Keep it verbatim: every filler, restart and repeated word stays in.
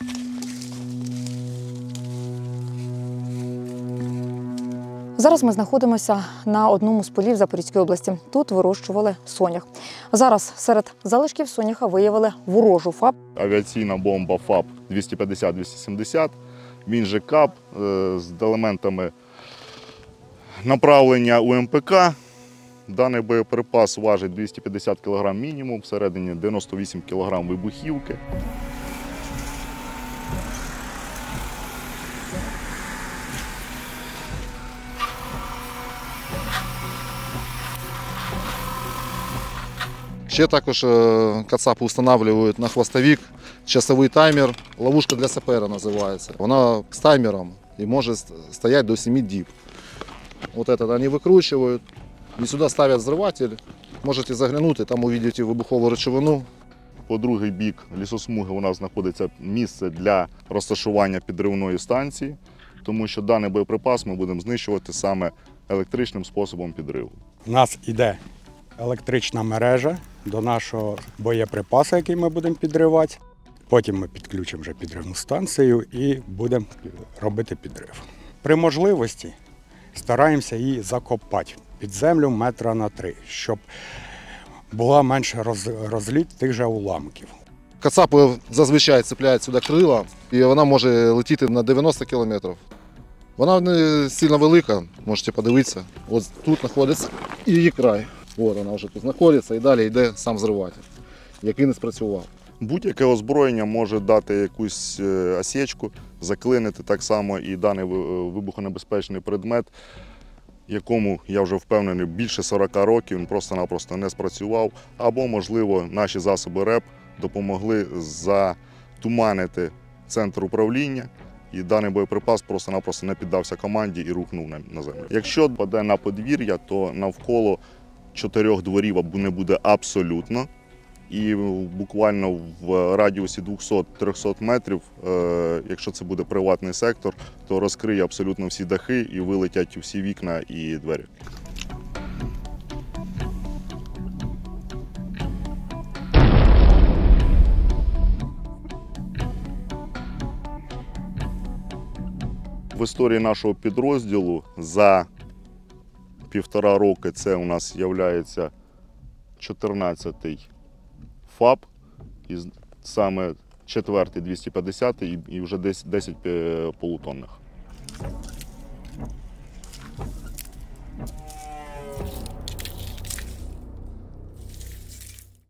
Зараз ми знаходимося на одному з полів Запорізької області. Тут вирощували сонях. Зараз серед залишків соняха виявили ворожу ФАП. Авіаційна бомба ФАП двісті п'ятдесят двісті сімдесят, він же КАП з елементами направлення У Ем Пе Ка. Даний боєприпас важить двісті п'ятдесят кілограм мінімум, всередині дев'яносто вісім кілограм вибухівки. Ще також кацапи встановлюють на хвостовик часовий таймер, ловушка для сапера називається. Вона з таймером і може стояти до семи діб. Ось це вони викручують і сюди ставлять взриватель. Можете заглянути, там побачите вибухову речовину. По другий бік лісосмуги у нас знаходиться місце для розташування підривної станції, тому що даний боєприпас ми будемо знищувати саме електричним способом підриву. У нас йде електрична мережа до нашого боєприпасу, який ми будемо підривати. Потім ми підключимо вже підривну станцію і будемо робити підрив. При можливості стараємося її закопати під землю метра на три, щоб була менше розліт тих же уламків. Кацапи зазвичай цепляють сюди крила, і вона може летіти на дев'яносто кілометрів. Вона не сильно велика, можете подивитися. Ось тут знаходиться її край. Ось вона вже тут знаходиться і далі йде сам взриватель, який не спрацював. Будь-яке озброєння може дати якусь осечку, заклинити так само і даний вибухонебезпечний предмет, якому, я вже впевнений, більше сорока років він просто-напросто не спрацював. Або, можливо, наші засоби РЕП допомогли затуманити центр управління, і даний боєприпас просто-напросто не піддався команді і рухнув на землю. Якщо паде на подвір'я, то навколо чотирьох дворів не буде абсолютно. І буквально в радіусі двохсот-трьохсот метрів, якщо це буде приватний сектор, то розкриє абсолютно всі дахи і вилетять всі вікна і двері. В історії нашого підрозділу за півтора роки це у нас є чотирнадцятий ФАП, і саме четвертий двісті п'ятдесятий і вже десять полутонних.